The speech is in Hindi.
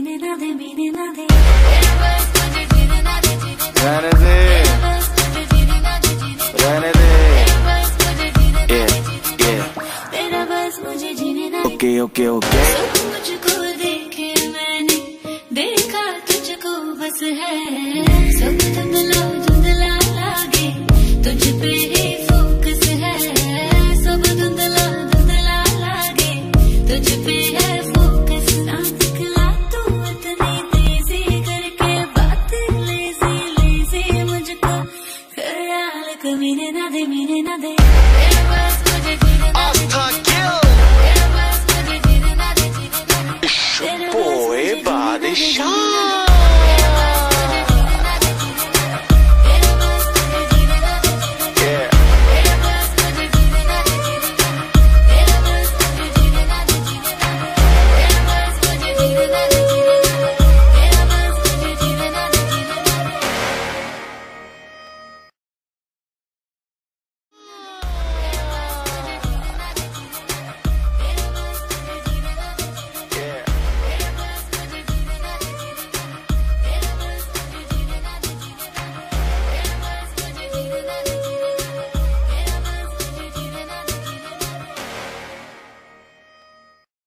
मीने ना दे रहने दे रहने दे तेरा बस मुझे जीने ना दे। ओके ओके ओके मुझको देखे मैंने देखा तुझको बस है सब धुंधला लागे तुझ पे ही फोकस है सब धुंधला लागे तुझ पे है फोकस ना दिखला तू इतनी तेजी करके बात लेजी मुझको ख्याल कमीने ना दे मीने ना दे तेरा बस मुझे जीने ना दे boy body shot